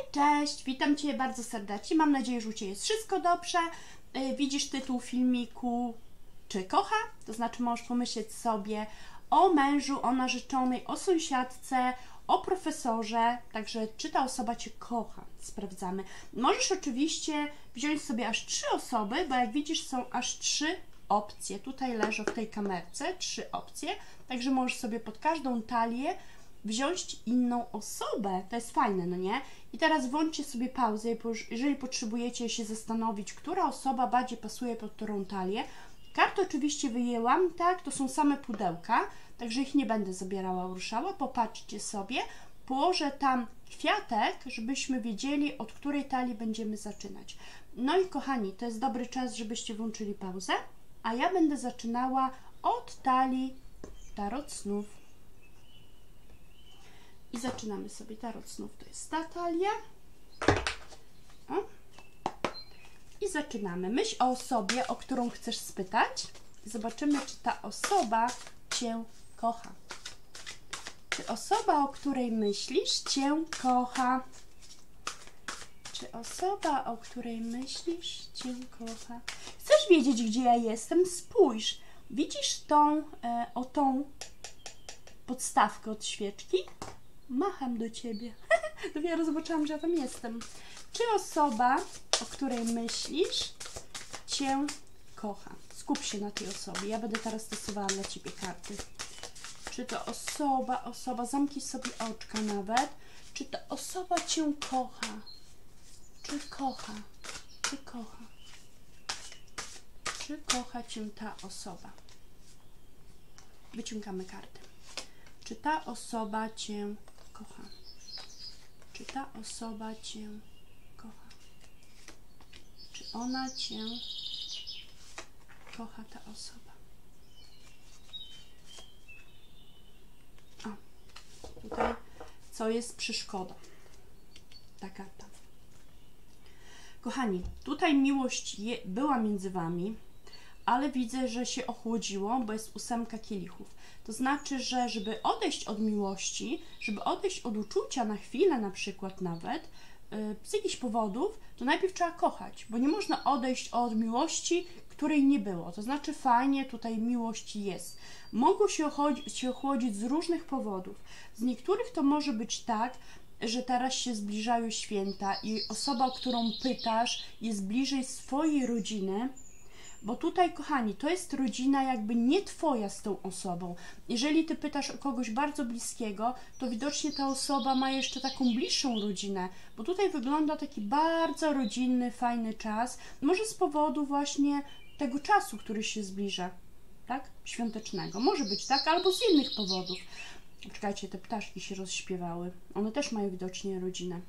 Cześć, witam Cię bardzo serdecznie. Mam nadzieję, że u Ciebie jest wszystko dobrze. Widzisz tytuł filmiku Czy kocha? To znaczy możesz pomyśleć sobie o mężu, o narzeczonej, o sąsiadce, o profesorze. Także czy ta osoba Cię kocha? Sprawdzamy. Możesz oczywiście wziąć sobie aż 3 osoby, bo jak widzisz są aż 3 opcje. Tutaj leżą w tej kamerce 3 opcje. Także możesz sobie pod każdą talię wziąć inną osobę. To jest fajne, no nie? I teraz włączcie sobie pauzę, jeżeli potrzebujecie się zastanowić, która osoba bardziej pasuje pod którą talię. Karty oczywiście wyjęłam, tak? To są same pudełka, także ich nie będę zabierała, ruszała. Popatrzcie sobie. Położę tam kwiatek, żebyśmy wiedzieli, od której talii będziemy zaczynać. No i kochani, to jest dobry czas, żebyście włączyli pauzę, a ja będę zaczynała od talii Tarot Snów. I zaczynamy sobie Tarot Snów. To jest ta talia. O. I zaczynamy. Myśl o osobie, o którą chcesz spytać. Zobaczymy, czy ta osoba Cię kocha. Czy osoba, o której myślisz, Cię kocha? Czy osoba, o której myślisz, Cię kocha? Chcesz wiedzieć, gdzie ja jestem? Spójrz. Widzisz tą podstawkę od świeczki? Macham do Ciebie. Dopiero zobaczyłam, że ja tam jestem. Czy osoba, o której myślisz, Cię kocha? Skup się na tej osobie. Ja będę teraz stosowała dla Ciebie karty. Czy to osoba, zamknij sobie oczka nawet. Czy ta osoba Cię kocha? Czy kocha? Czy kocha? Czy kocha Cię ta osoba? Wyciągamy karty. Czy ta osoba Cię kocha? Czy ta osoba Cię kocha? Czy ona Cię kocha, ta osoba? A, tutaj co jest przeszkodą? Ta karta. Kochani, tutaj miłość była między Wami, ale widzę, że się ochłodziło, bo jest 8 kielichów. To znaczy, że żeby odejść od miłości, żeby odejść od uczucia na chwilę na przykład nawet, z jakichś powodów, to najpierw trzeba kochać, bo nie można odejść od miłości, której nie było. To znaczy fajnie, tutaj miłość jest. Mogą się ochłodzić z różnych powodów. Z niektórych to może być tak, że teraz się zbliżają święta i osoba, o którą pytasz, jest bliżej swojej rodziny, bo tutaj, kochani, to jest rodzina jakby nie Twoja z tą osobą. Jeżeli Ty pytasz o kogoś bardzo bliskiego, to widocznie ta osoba ma jeszcze taką bliższą rodzinę, bo tutaj wygląda taki bardzo rodzinny, fajny czas. Może z powodu właśnie tego czasu, który się zbliża, tak? Świątecznego. Może być tak, albo z innych powodów. Czekajcie, te ptaszki się rozśpiewały. One też mają widocznie rodzinę.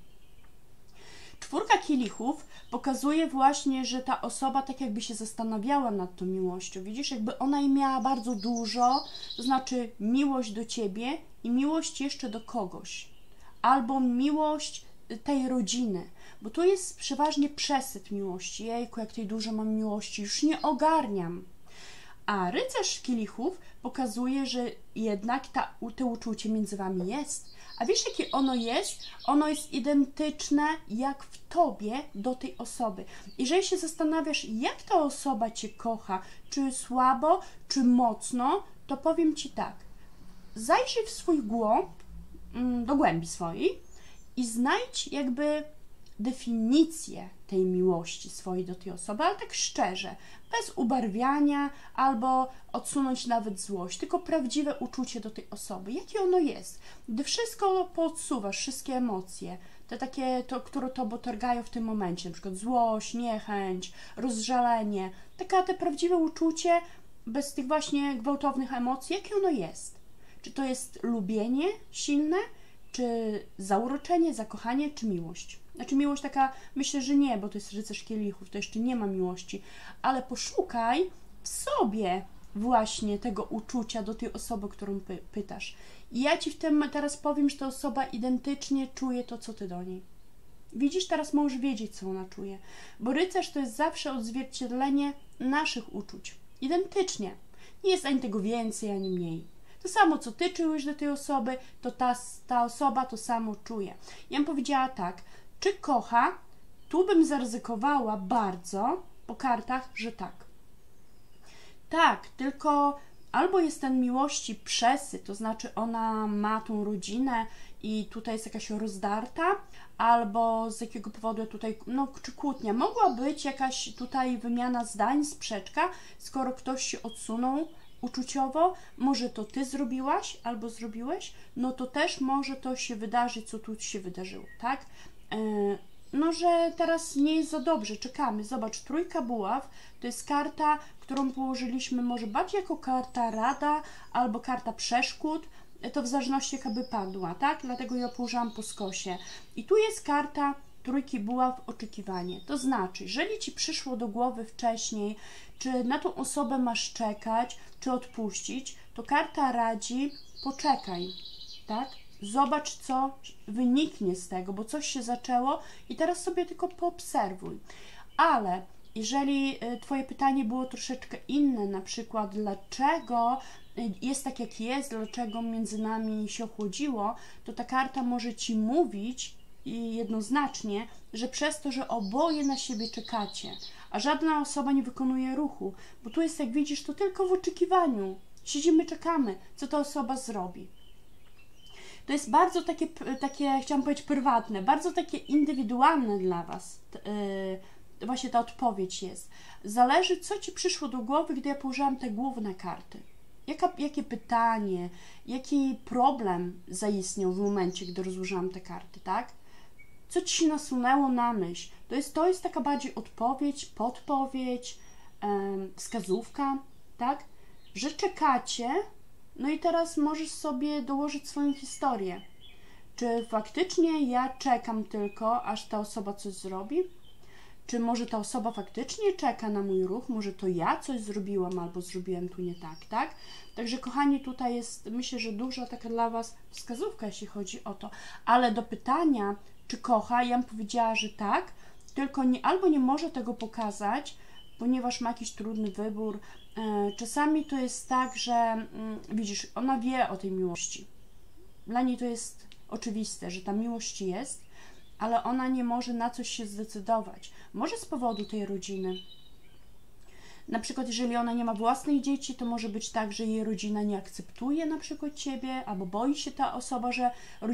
4 kielichów pokazuje właśnie, że ta osoba tak jakby się zastanawiała nad tą miłością. Widzisz, jakby ona jej miała bardzo dużo, to znaczy miłość do Ciebie i miłość jeszcze do kogoś. Albo miłość tej rodziny, bo tu jest przeważnie przesyt miłości. Jejku, jak tej dużo mam miłości, już nie ogarniam. A rycerz kielichów pokazuje, że jednak to uczucie między Wami jest. A wiesz, jakie ono jest? Ono jest identyczne jak w Tobie do tej osoby. Jeżeli się zastanawiasz, jak ta osoba Cię kocha, czy słabo, czy mocno, to powiem Ci tak. Zajrzyj w swój głąb, do głębi swojej i znajdź jakby definicję tej miłości swojej do tej osoby, ale tak szczerze, bez ubarwiania albo odsunąć nawet złość, tylko prawdziwe uczucie do tej osoby. Jakie ono jest? Gdy wszystko poodsuwasz, wszystkie emocje, te takie, które Tobą targają w tym momencie, na przykład złość, niechęć, rozżalenie, te prawdziwe uczucie bez tych właśnie gwałtownych emocji, jakie ono jest? Czy to jest lubienie silne, czy zauroczenie, zakochanie, czy miłość? Znaczy miłość taka, myślę, że nie, bo to jest rycerz kielichów, to jeszcze nie ma miłości, ale poszukaj w sobie właśnie tego uczucia do tej osoby, którą pytasz. I ja Ci w tym teraz powiem, że ta osoba identycznie czuje to, co Ty do niej. Widzisz, teraz możesz wiedzieć, co ona czuje, bo rycerz to jest zawsze odzwierciedlenie naszych uczuć. Identycznie. Nie jest ani tego więcej, ani mniej. To samo, co Ty czujesz do tej osoby, to ta osoba to samo czuje. Ja bym powiedziała tak, Czy kocha? Tu bym zaryzykowała bardzo po kartach, że tak. Tak, tylko albo jest ten miłości przesyt, to znaczy ona ma tą rodzinę i tutaj jest jakaś rozdarta, albo z jakiego powodu tutaj, no czy kłótnia. Mogła być jakaś tutaj wymiana zdań, sprzeczka, skoro ktoś się odsunął uczuciowo, może to ty zrobiłaś albo zrobiłeś, no to też może to się wydarzyć, co tu się wydarzyło, tak? No, że teraz nie jest za dobrze, czekamy. Zobacz, trójka buław to jest karta, którą położyliśmy może bardziej jako karta rada albo karta przeszkód, to w zależności jaka by padła, tak? Dlatego ja położyłam po skosie. I tu jest karta trójki buław, oczekiwanie. To znaczy, jeżeli ci przyszło do głowy wcześniej, czy na tą osobę masz czekać, czy odpuścić, to karta radzi, poczekaj, tak? Zobacz, co wyniknie z tego, bo coś się zaczęło i teraz sobie tylko poobserwuj. Ale jeżeli twoje pytanie było troszeczkę inne, na przykład dlaczego jest tak jak jest, dlaczego między nami się ochłodziło, to ta karta może ci mówić jednoznacznie, że przez to, że oboje na siebie czekacie, a żadna osoba nie wykonuje ruchu, bo tu jest, jak widzisz, to tylko w oczekiwaniu. Siedzimy, czekamy, co ta osoba zrobi. To jest bardzo takie, chciałam powiedzieć, prywatne, bardzo takie indywidualne dla was. Właśnie ta odpowiedź jest. Zależy, co ci przyszło do głowy, gdy ja położyłam te główne karty. Jakie pytanie, jaki problem zaistniał w momencie, gdy rozłożyłam te karty, tak? Co ci się nasunęło na myśl? To jest taka bardziej odpowiedź, podpowiedź, wskazówka, tak? Że czekacie. No i teraz możesz sobie dołożyć swoją historię. Czy faktycznie ja czekam tylko, aż ta osoba coś zrobi? Czy może ta osoba faktycznie czeka na mój ruch? Może to ja coś zrobiłam albo zrobiłem tu nie tak, tak? Także kochani, tutaj jest, myślę, że duża taka dla was wskazówka, jeśli chodzi o to. Ale do pytania, czy kocha, ja bym powiedziała, że tak, tylko albo nie może tego pokazać, ponieważ ma jakiś trudny wybór. Czasami to jest tak, że widzisz, ona wie o tej miłości. Dla niej to jest oczywiste, że ta miłość jest, ale ona nie może na coś się zdecydować. Może z powodu tej rodziny. Na przykład, jeżeli ona nie ma własnych dzieci, to może być tak, że jej rodzina nie akceptuje na przykład ciebie, albo boi się ta osoba, że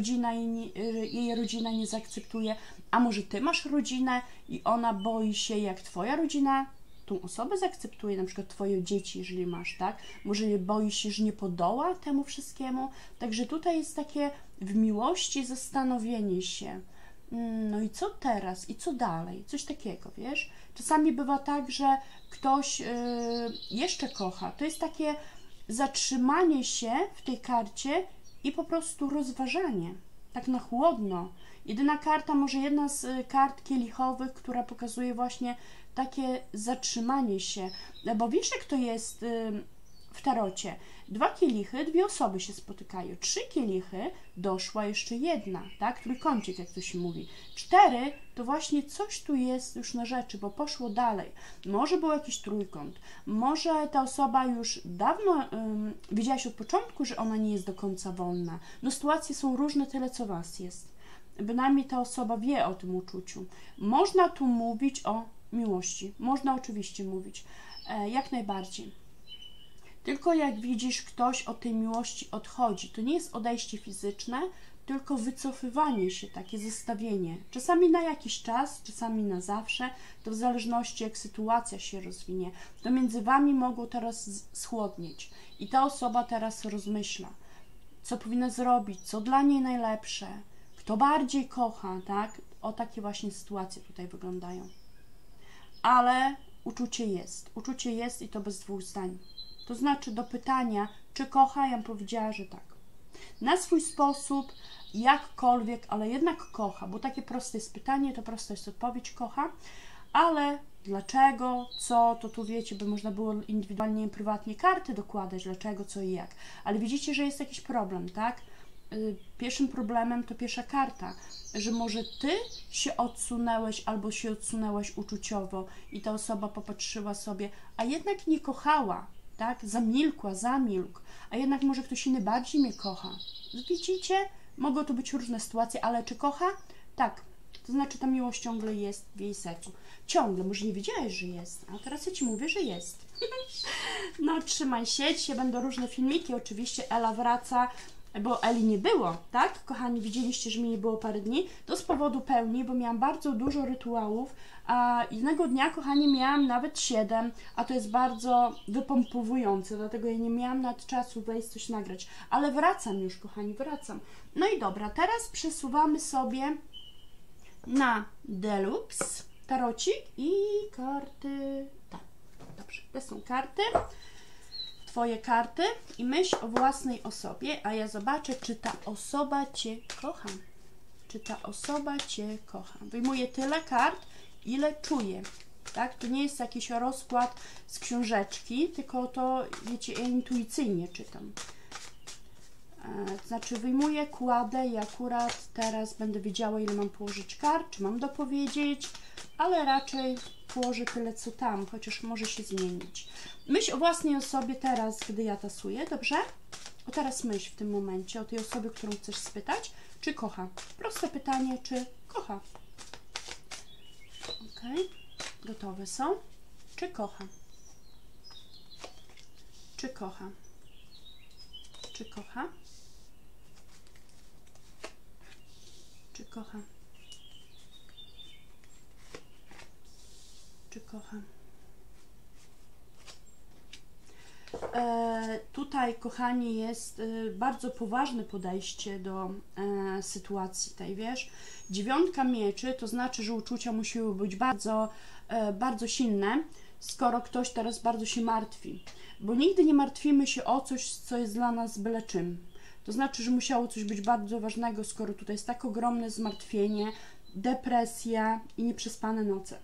jej rodzina nie zaakceptuje, a może ty masz rodzinę i ona boi się, jak twoja rodzina tą osobę zaakceptuje, na przykład twoje dzieci, jeżeli masz, tak? Może boi się, że nie podoła temu wszystkiemu. Także tutaj jest takie w miłości zastanowienie się, no i co teraz? I co dalej? Coś takiego, wiesz? Czasami bywa tak, że ktoś jeszcze kocha. To jest takie zatrzymanie się w tej karcie i po prostu rozważanie. Tak na chłodno. Jedyna karta, może jedna z kart kielichowych, która pokazuje właśnie takie zatrzymanie się. Bo wiesz, jak to jest w tarocie? 2 kielichy, 2 osoby się spotykają. 3 kielichy, doszła jeszcze jedna, tak? Trójkącik, jak to się mówi. 4 to właśnie coś tu jest już na rzeczy, bo poszło dalej. Może był jakiś trójkąt, może ta osoba już dawno wiedziałaś od początku, że ona nie jest do końca wolna. No sytuacje są różne, tyle co was jest. Bynajmniej ta osoba wie o tym uczuciu. Można tu mówić o miłości. Można oczywiście mówić. Jak najbardziej. Tylko jak widzisz, ktoś od tej miłości odchodzi. To nie jest odejście fizyczne, tylko wycofywanie się, takie zestawienie. Czasami na jakiś czas, czasami na zawsze, to w zależności jak sytuacja się rozwinie. To między wami mogło teraz schłodnieć. I ta osoba teraz rozmyśla, co powinna zrobić, co dla niej najlepsze, kto bardziej kocha, tak? O takie właśnie sytuacje tutaj wyglądają. Ale uczucie jest i to bez 2 zdań. To znaczy do pytania, czy kocha, ja bym powiedziała, że tak. Na swój sposób, jakkolwiek, ale jednak kocha, bo takie proste jest pytanie, to prosta jest odpowiedź, kocha, ale dlaczego, co, to tu wiecie, by można było indywidualnie, prywatnie karty dokładać, dlaczego, co i jak. Ale widzicie, że jest jakiś problem, tak? Pierwszym problemem to pierwsza karta, że może ty się odsunęłeś albo się odsunęłaś uczuciowo i ta osoba popatrzyła sobie, a jednak nie kochała, tak? Zamilkł, a jednak może ktoś inny bardziej mnie kocha. Widzicie? Mogą to być różne sytuacje, ale czy kocha? Tak. To znaczy ta miłość ciągle jest w jej sercu. Ciągle, może nie wiedziałeś, że jest, a teraz ja Ci mówię, że jest. No trzymaj się, dzisiaj będą różne filmiki, oczywiście Ela wraca, bo Eli nie było, tak? Kochani, widzieliście, że mi nie było parę dni. To z powodu pełni, bo miałam bardzo dużo rytuałów, a jednego dnia, kochani, miałam nawet 7, a to jest bardzo wypompowujące, dlatego ja nie miałam nad czasu wejść coś nagrać. Ale wracam już, kochani, wracam. No i dobra, teraz przesuwamy sobie na Deluxe tarocik i karty. Tak, dobrze, to są karty. Twoje karty i myśl o własnej osobie, a ja zobaczę, czy ta osoba Cię kocha. Czy ta osoba Cię kocha. Wyjmuję tyle kart, ile czuję. Tak? To nie jest jakiś rozkład z książeczki, tylko to, wiecie, ja intuicyjnie czytam. Znaczy wyjmuję, kładę i akurat teraz będę wiedziała, ile mam położyć kart, czy mam dopowiedzieć, ale raczej położę tyle, co tam, chociaż może się zmienić. Myśl o własnej osobie teraz, gdy ja tasuję, dobrze? O teraz myśl w tym momencie o tej osobie, którą chcesz spytać, czy kocha. Proste pytanie, czy kocha. Ok, gotowe są. Czy kocha? Czy kocha? Czy kocha? Czy kocha? Czy kocha? Tutaj, kochani, jest bardzo poważne podejście do sytuacji tej, wiesz. 9 mieczy, to znaczy, że uczucia musiły być bardzo silne, skoro ktoś teraz bardzo się martwi. Bo nigdy nie martwimy się o coś, co jest dla nas byle czym. To znaczy, że musiało coś być bardzo ważnego, skoro tutaj jest tak ogromne zmartwienie, depresja i nieprzespane noce.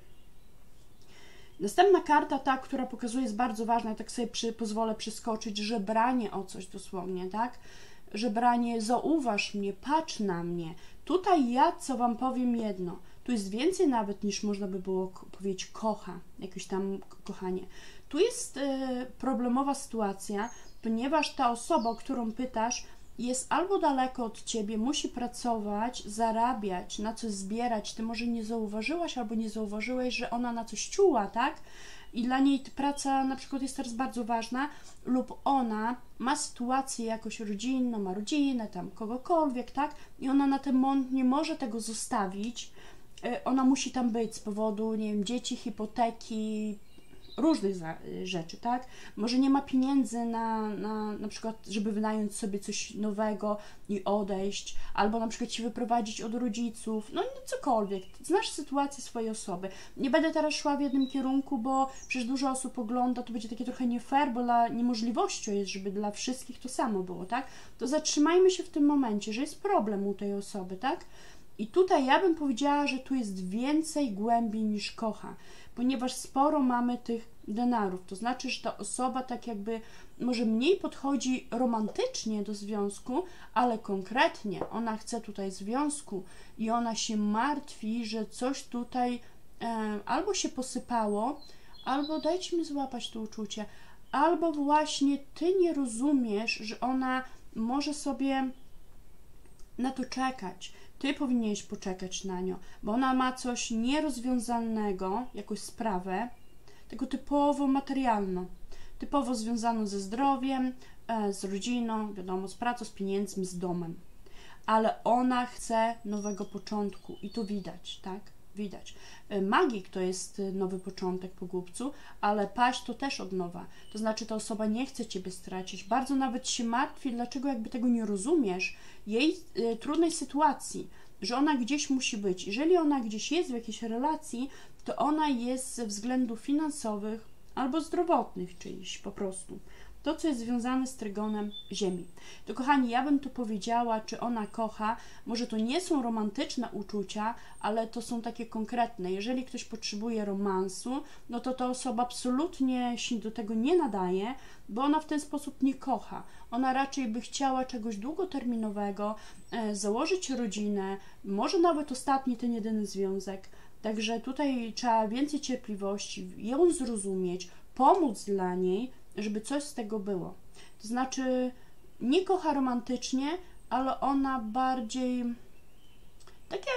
Następna karta, ta, która pokazuje, jest bardzo ważna, tak sobie pozwolę przeskoczyć, żebranie o coś dosłownie, tak? Żebranie, zauważ mnie, patrz na mnie. Tutaj ja, co Wam powiem jedno, tu jest więcej nawet niż można by było powiedzieć kocha, jakieś tam kochanie. Tu jest problemowa sytuacja, ponieważ ta osoba, o którą pytasz, jest albo daleko od Ciebie, musi pracować, zarabiać, na coś zbierać. Ty może nie zauważyłaś albo nie zauważyłeś, że ona na coś ciuła, tak? I dla niej praca na przykład jest teraz bardzo ważna, lub ona ma sytuację jakoś rodzinną, ma rodzinę, tam kogokolwiek, tak? I ona na ten moment nie może tego zostawić. Ona musi tam być z powodu, nie wiem, dzieci, hipoteki, różnych rzeczy, tak? Może nie ma pieniędzy na przykład, żeby wynająć sobie coś nowego i odejść, albo na przykład się wyprowadzić od rodziców, no cokolwiek. Znasz sytuację swojej osoby. Nie będę teraz szła w jednym kierunku, bo przecież dużo osób ogląda, to będzie takie trochę nie fair, bo dla niemożliwością jest, żeby dla wszystkich to samo było, tak? To zatrzymajmy się w tym momencie, że jest problem u tej osoby, tak? I tutaj ja bym powiedziała, że tu jest więcej głębi niż kocha, ponieważ sporo mamy tych denarów, to znaczy, że ta osoba tak jakby może mniej podchodzi romantycznie do związku, ale konkretnie ona chce tutaj związku i ona się martwi, że coś tutaj albo się posypało, albo dajcie mi złapać to uczucie, albo właśnie Ty nie rozumiesz, że ona może sobie na to czekać. Ty powinieneś poczekać na nią, bo ona ma coś nierozwiązalnego, jakąś sprawę, tylko typowo materialną, typowo związaną ze zdrowiem, z rodziną, wiadomo, z pracą, z pieniędzmi, z domem. Ale ona chce nowego początku i to widać, tak? Widać. Magik to jest nowy początek po głupcu, ale paść to też od nowa. To znaczy ta osoba nie chce Ciebie stracić, bardzo nawet się martwi, dlaczego jakby tego nie rozumiesz, jej trudnej sytuacji, że ona gdzieś musi być. Jeżeli ona gdzieś jest w jakiejś relacji, to ona jest ze względów finansowych albo zdrowotnych czyichś po prostu. To, co jest związane z trygonem Ziemi. To kochani, ja bym tu powiedziała, czy ona kocha, może to nie są romantyczne uczucia, ale to są takie konkretne. Jeżeli ktoś potrzebuje romansu, no to ta osoba absolutnie się do tego nie nadaje, bo ona w ten sposób nie kocha. Ona raczej by chciała czegoś długoterminowego, założyć rodzinę, może nawet ostatni, ten jedyny związek. Także tutaj trzeba więcej cierpliwości, ją zrozumieć, pomóc dla niej, żeby coś z tego było. To znaczy, nie kocha romantycznie, ale ona bardziej, tak jak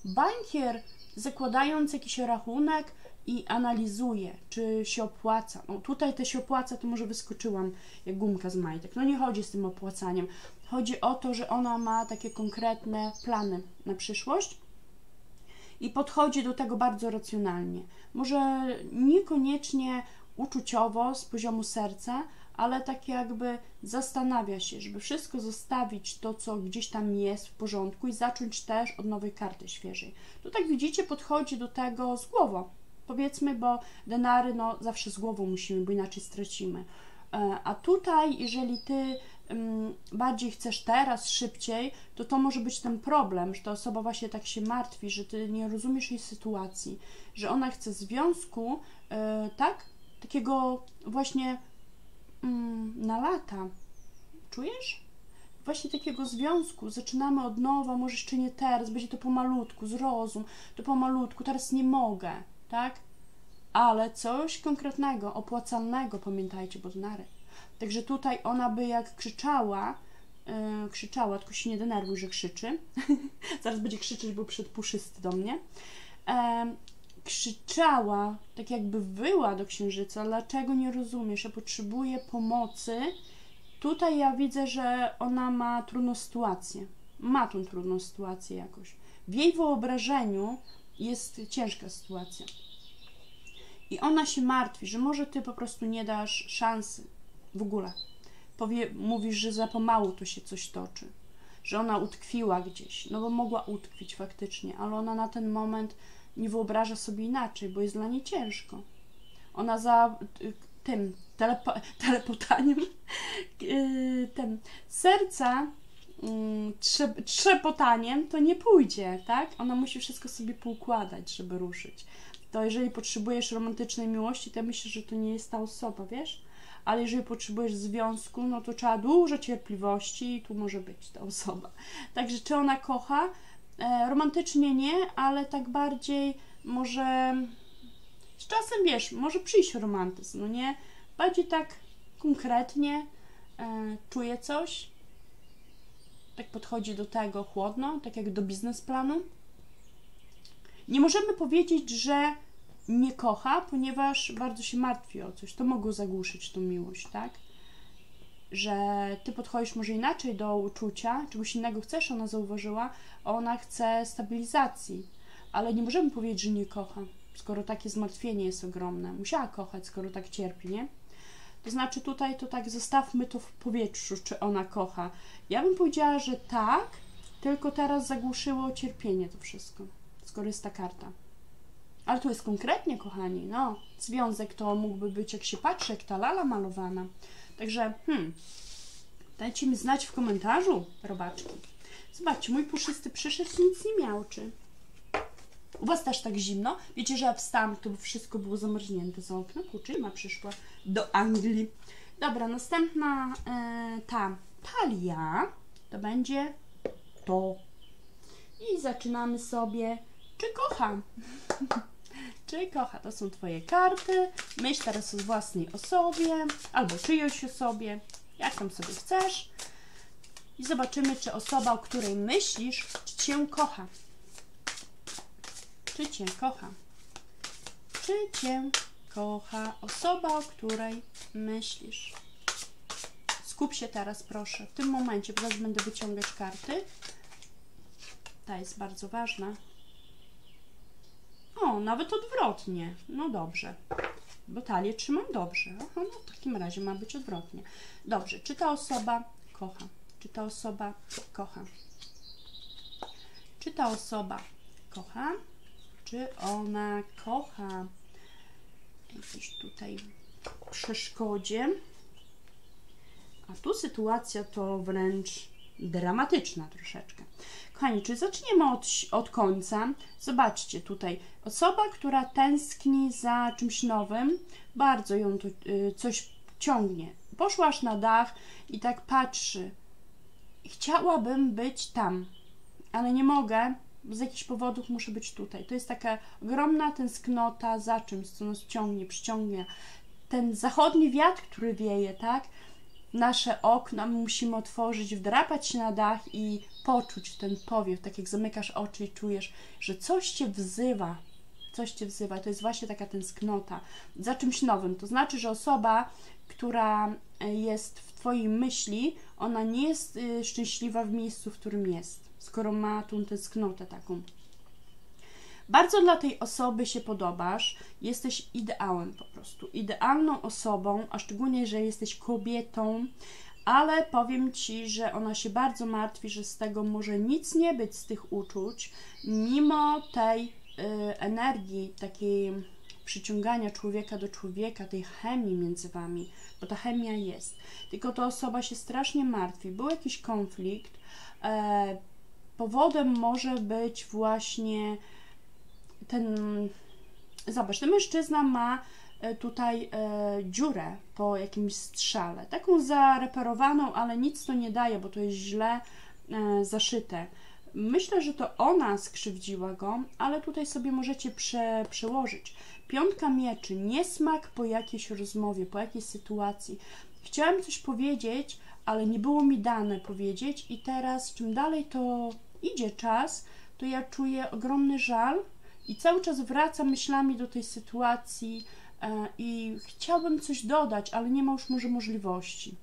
Bankier, zakładając jakiś rachunek i analizuje, czy się opłaca. No tutaj to się opłaca, to może wyskoczyłam jak gumka z majtek. No nie chodzi z tym opłacaniem. Chodzi o to, że ona ma takie konkretne plany na przyszłość i podchodzi do tego bardzo racjonalnie. Może niekoniecznie uczuciowo, z poziomu serca, ale tak jakby zastanawia się, żeby wszystko zostawić to, co gdzieś tam jest w porządku i zacząć też od nowej karty świeżej. Tu tak widzicie, podchodzi do tego z głową, powiedzmy, bo denary no zawsze z głową musimy, bo inaczej stracimy. A tutaj, jeżeli Ty bardziej chcesz teraz, szybciej, to może być ten problem, że ta osoba właśnie tak się martwi, że Ty nie rozumiesz jej sytuacji, że ona chce związku, tak? Takiego właśnie na lata. Czujesz? Właśnie takiego związku. Zaczynamy od nowa, może jeszcze nie teraz, będzie to pomalutku, zrozum, to pomalutku, teraz nie mogę, tak? Ale coś konkretnego, opłacalnego, pamiętajcie, bo denary. Także tutaj ona by jak krzyczała, tylko się nie denerwuj, że krzyczy. Zaraz będzie krzyczeć, bo przyszedł puszysty do mnie. Krzyczała, tak jakby wyła do księżyca, dlaczego nie rozumiesz, ja potrzebuję pomocy. Tutaj ja widzę, że ona ma trudną sytuację. Ma tą trudną sytuację jakoś. W jej wyobrażeniu jest ciężka sytuacja. I ona się martwi, że może Ty po prostu nie dasz szansy w ogóle. Mówisz, że za pomału to się coś toczy, że ona utkwiła gdzieś, no bo mogła utkwić faktycznie, ale ona na ten moment nie wyobraża sobie inaczej, bo jest dla niej ciężko. Ona za tym telepotaniem serca trzepotaniem to nie pójdzie, tak? Ona musi wszystko sobie poukładać, żeby ruszyć. To jeżeli potrzebujesz romantycznej miłości, to ja myślę, że to nie jest ta osoba, wiesz? Ale jeżeli potrzebujesz związku, no to trzeba dużo cierpliwości i tu może być ta osoba. Także czy ona kocha? Romantycznie nie, ale tak bardziej może z czasem, wiesz, może przyjść romantyzm, no nie? Bardziej tak konkretnie czuje coś, tak podchodzi do tego chłodno, tak jak do biznesplanu. Nie możemy powiedzieć, że nie kocha, ponieważ bardzo się martwi o coś. To mogło zagłuszyć tą miłość, tak? Że Ty podchodzisz może inaczej do uczucia, czegoś innego chcesz, ona zauważyła, ona chce stabilizacji, ale nie możemy powiedzieć, że nie kocha, skoro takie zmartwienie jest ogromne. Musiała kochać, skoro tak cierpi, nie? To znaczy tutaj to tak zostawmy to w powietrzu, czy ona kocha. Ja bym powiedziała, że tak, tylko teraz zagłuszyło cierpienie to wszystko, skoro jest ta karta. Ale tu jest konkretnie, kochani, no, związek to mógłby być, jak się patrzy, jak ta lala malowana. Także, dajcie mi znać w komentarzu, robaczki. Zobaczcie, mój puszysty przyszedł i nic nie miałczy. U Was też tak zimno? Wiecie, że ja wstałam, to wszystko było zamarznięte za oknem. Kurczę, ma przyszła do Anglii. Dobra, następna ta talia to będzie to. I zaczynamy sobie, czy kocha? Czy kocha? To są Twoje karty. Myśl teraz o własnej osobie albo czyjejś osobie, jak tam sobie chcesz. I zobaczymy, czy osoba, o której myślisz, czy Cię kocha. Czy Cię kocha? Czy Cię kocha osoba, o której myślisz? Skup się teraz, proszę, w tym momencie, bo zaraz będę wyciągać karty. Ta jest bardzo ważna. O, nawet odwrotnie. No dobrze. Bo talię trzymam dobrze. Aha, no w takim razie ma być odwrotnie. Dobrze, czy ta osoba kocha? Czy ta osoba kocha? Czy ta osoba kocha? Czy ona kocha? Jakiejś tutaj przeszkodzie. A tu sytuacja to wręcz dramatyczna troszeczkę. Kochani, czy zaczniemy od końca? Zobaczcie tutaj. Osoba, która tęskni za czymś nowym, bardzo ją to coś ciągnie. Poszła aż na dach i tak patrzy. Chciałabym być tam, ale nie mogę, bo z jakichś powodów muszę być tutaj. To jest taka ogromna tęsknota za czymś, co nas ciągnie, przyciągnie. Ten zachodni wiatr, który wieje, tak? nasze okna musimy otworzyć, wdrapać się na dach i poczuć ten powiew, tak jak zamykasz oczy i czujesz, że coś Cię wzywa, coś Cię wzywa. To jest właśnie taka tęsknota za czymś nowym. To znaczy, że osoba, która jest w Twojej myśli, ona nie jest szczęśliwa w miejscu, w którym jest, skoro ma tą tęsknotę taką. Bardzo dla tej osoby się podobasz, jesteś ideałem po prostu, idealną osobą, a szczególnie, że jesteś kobietą, ale powiem Ci, że ona się bardzo martwi, że z tego może nic nie być, z tych uczuć, mimo tej energii, takiej przyciągania człowieka do człowieka, tej chemii między Wami, bo ta chemia jest. Tylko ta osoba się strasznie martwi, był jakiś konflikt, powodem może być właśnie ten, zobacz, ten mężczyzna ma tutaj dziurę po jakimś strzale, taką zareperowaną, ale nic to nie daje, bo to jest źle zaszyte. Myślę, że to ona skrzywdziła go, ale tutaj sobie możecie przełożyć. Piątka mieczy, niesmak po jakiejś rozmowie, po jakiejś sytuacji. Chciałam coś powiedzieć, ale nie było mi dane powiedzieć i teraz czym dalej to idzie czas, to ja czuję ogromny żal i cały czas wracam myślami do tej sytuacji i chciałabym coś dodać, ale nie ma już może możliwości.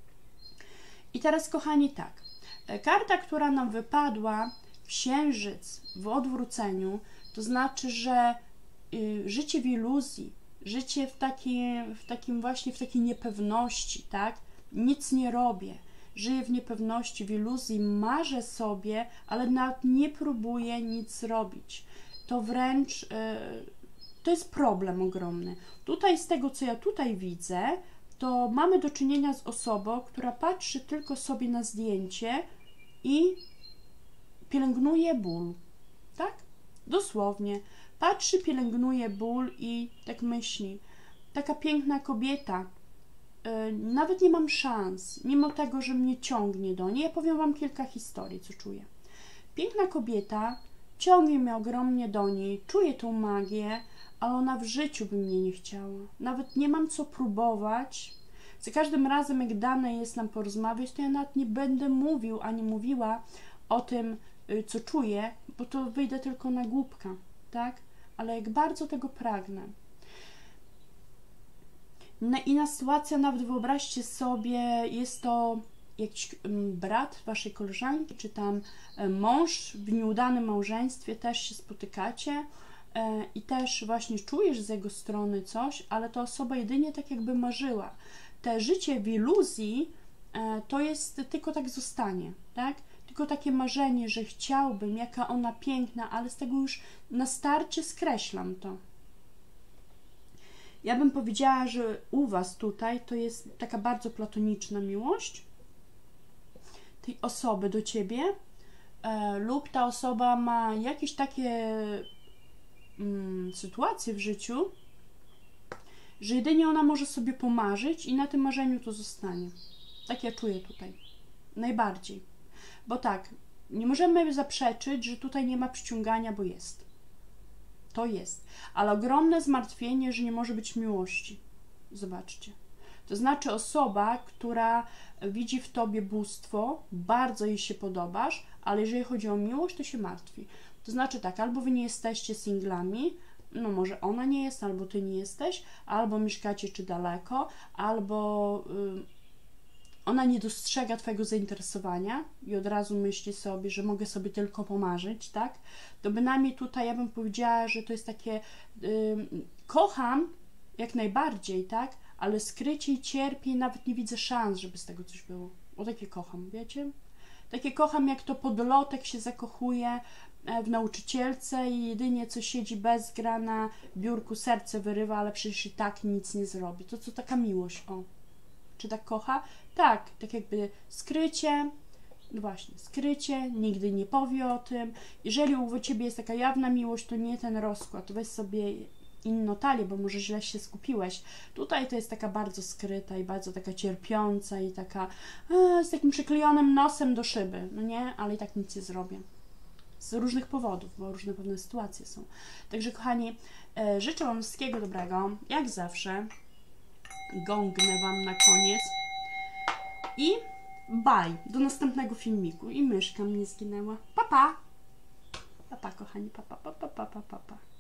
I teraz, kochani, tak. Karta, która nam wypadła, Księżyc w odwróceniu, to znaczy, że życie w iluzji, życie w takim właśnie, w takiej niepewności, tak? Nic nie robię. Żyję w niepewności, w iluzji, marzę sobie, ale nawet nie próbuję nic robić. To wręcz, to jest problem ogromny. Tutaj z tego, co ja tutaj widzę, to mamy do czynienia z osobą, która patrzy tylko sobie na zdjęcie i pielęgnuje ból, tak? Dosłownie. Patrzy, pielęgnuje ból i tak myśli. Taka piękna kobieta, nawet nie mam szans, mimo tego, że mnie ciągnie do niej. Ja powiem Wam kilka historii, co czuję. Piękna kobieta ciągnie mnie ogromnie do niej, czuję tą magię, ale ona w życiu by mnie nie chciała. Nawet nie mam co próbować. Za każdym razem, jak dane jest nam porozmawiać, to ja nawet nie będę mówił ani mówiła o tym, co czuję, bo to wyjdę tylko na głupka, tak? Ale jak bardzo tego pragnę. Inna sytuacja, nawet wyobraźcie sobie, jest to jakiś brat Waszej koleżanki, czy tam mąż w nieudanym małżeństwie, też się spotykacie i też właśnie czujesz z jego strony coś, ale ta osoba jedynie tak jakby marzyła. Te życie w iluzji to jest tylko tak zostanie, tak? Tylko takie marzenie, że chciałbym, jaka ona piękna, ale z tego już na starcie skreślam to. Ja bym powiedziała, że u Was tutaj to jest taka bardzo platoniczna miłość tej osoby do Ciebie lub ta osoba ma jakieś takie sytuacje w życiu, że jedynie ona może sobie pomarzyć i na tym marzeniu to zostanie. Tak ja czuję tutaj. Najbardziej. Bo tak, nie możemy zaprzeczyć, że tutaj nie ma przyciągania, bo jest. To jest. Ale ogromne zmartwienie, że nie może być miłości. Zobaczcie. To znaczy osoba, która widzi w Tobie bóstwo, bardzo jej się podobasz, ale jeżeli chodzi o miłość, to się martwi. To znaczy tak, albo Wy nie jesteście singlami, no może ona nie jest, albo Ty nie jesteś, albo mieszkacie czy daleko, albo ona nie dostrzega Twojego zainteresowania i od razu myśli sobie, że mogę sobie tylko pomarzyć, tak? To bynajmniej tutaj ja bym powiedziała, że to jest takie kocham jak najbardziej, tak? Ale skrycie i cierpię i nawet nie widzę szans, żeby z tego coś było. O, takie kocham, wiecie? Takie kocham, jak to podlotek się zakochuje w nauczycielce i jedynie co siedzi bez gra na biurku, serce wyrywa, ale przecież i tak nic nie zrobi. To co taka miłość, o. Czy tak kocha? Tak, tak jakby skrycie, no właśnie, skrycie, nigdy nie powie o tym. Jeżeli u Ciebie jest taka jawna miłość, to nie ten rozkład, weź sobie inną talię, bo może źle się skupiłeś. Tutaj to jest taka bardzo skryta i bardzo taka cierpiąca i taka z takim przyklejonym nosem do szyby, no nie? Ale i tak nic nie zrobię. Z różnych powodów, bo różne pewne sytuacje są. Także kochani, życzę Wam wszystkiego dobrego, jak zawsze. Gągnę Wam na koniec. I bye, do następnego filmiku. I myszka mnie zginęła. Pa, pa! Pa, pa, kochani, pa, pa, pa, pa, pa, pa, pa.